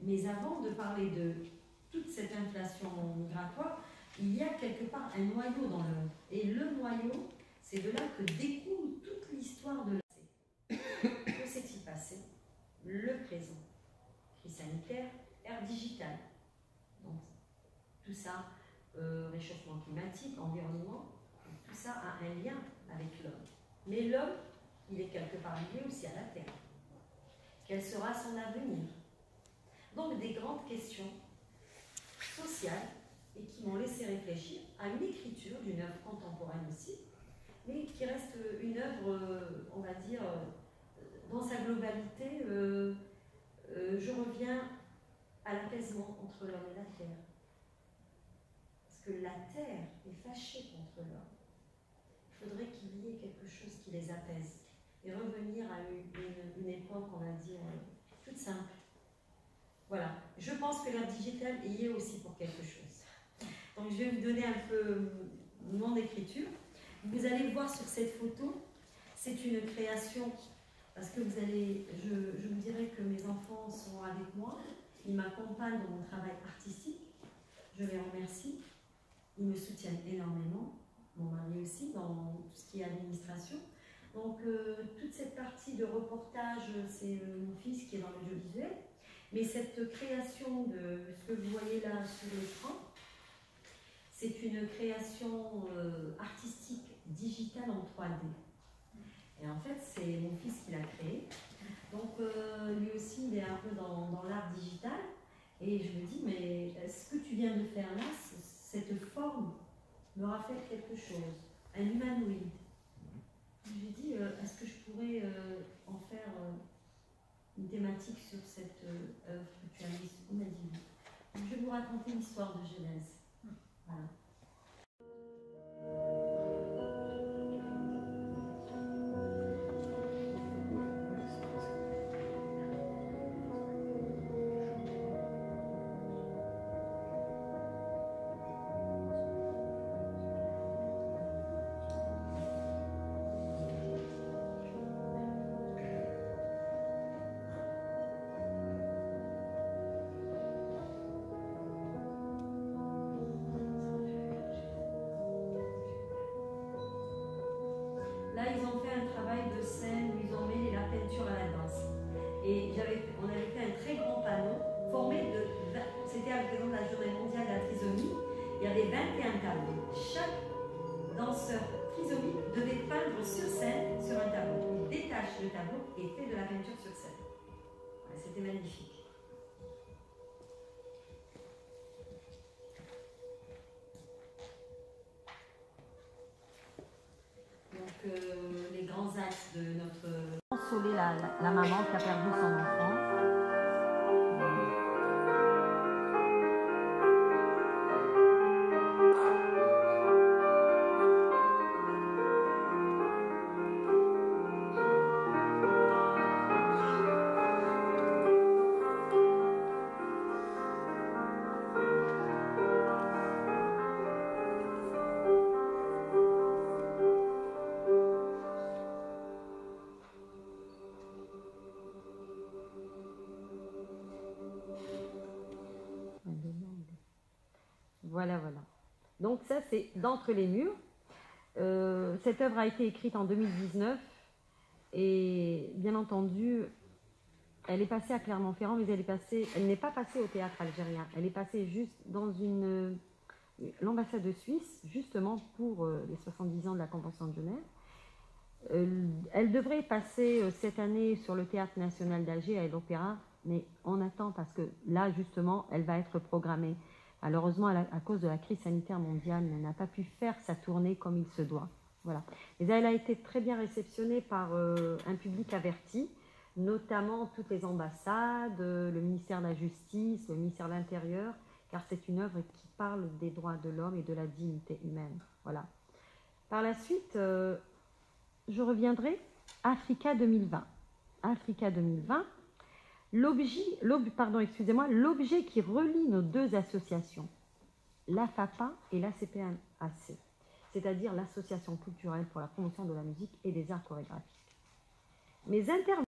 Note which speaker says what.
Speaker 1: Mais avant de parler de toute cette inflation migratoire, il y a quelque part un noyau dans l'œuvre. Et le noyau, c'est de là que découle toute l'histoire de l'essai. Que s'est-il passé? Le présent, crise sanitaire, ère digitale. Donc, tout ça, réchauffement climatique, environnement, tout ça a un lien avec l'homme. Mais l'homme, il est quelque part lié aussi à la Terre. Quel sera son avenir? Donc, des grandes questions sociales et qui m'ont laissé réfléchir à une écriture d'une œuvre contemporaine aussi, mais qui reste une œuvre, on va dire, dans sa globalité, je reviens à l'apaisement entre l'homme et la terre. Parce que la terre est fâchée contre l'homme. Il faudrait qu'il y ait quelque chose qui les apaise et revenir à une époque, on va dire, toute simple. Voilà. Je pense que l'ère digitale y est aussi pour quelque chose. Donc je vais vous donner un peu mon écriture. Vous allez voir sur cette photo, c'est une création, parce que vous allez, je vous dirais que mes enfants sont avec moi, ils m'accompagnent dans mon travail artistique, je les remercie, ils me soutiennent énormément, mon mari aussi, dans tout ce qui est administration. Donc toute cette partie de reportage, c'est mon fils qui est dans l'audiovisuel, mais cette création de ce que vous voyez là sur l'écran, c'est une création artistique digitale en 3D. Et en fait, c'est mon fils qui l'a créé. Donc, lui aussi, il est un peu dans l'art digital. Et je me dis, mais ce que tu viens de faire là, cette forme me rappelle quelque chose, un humanoïde. J'ai dit, est-ce que je pourrais en faire une thématique sur cette œuvre que tu as mise? On m'a dit oui. Donc, je vais vous raconter l'histoire de Genèse. Voilà. Là, ils ont fait un travail de scène où ils ont mêlé la peinture à la danse. Et on avait fait un très grand panneau formé de... C'était à l'occasion de la journée mondiale de la trisomie. Il y avait 21 tableaux. Chaque danseur trisomique devait peindre sur scène sur un tableau. Il détache le tableau et fait de la peinture sur scène. Ouais, c'était magnifique. Donc, les grands axes de notre... Consoler la maman qui a perdu son enfant. Voilà, voilà. Donc ça, c'est d'entre les murs. Cette œuvre a été écrite en 2019 et bien entendu, elle est passée à Clermont-Ferrand, mais elle n'est pas passée au théâtre algérien. Elle est passée juste dans l'ambassade de Suisse, justement pour les 70 ans de la Convention de Genève. Elle devrait passer cette année sur le Théâtre national d'Alger à l'Opéra, mais on attend parce que là, justement, elle va être programmée. Malheureusement, à cause de la crise sanitaire mondiale, elle n'a pas pu faire sa tournée comme il se doit. Voilà. Et elle a été très bien réceptionnée par un public averti, notamment toutes les ambassades, le ministère de la Justice, le ministère de l'Intérieur, car c'est une œuvre qui parle des droits de l'homme et de la dignité humaine. Voilà. Par la suite, je reviendrai Africa 2020. Africa 2020. L'objet qui relie nos deux associations, l'AFAPA et l'ACPMAC, c'est-à-dire l'Association culturelle pour la promotion de la musique et des arts chorégraphiques. Mes interventions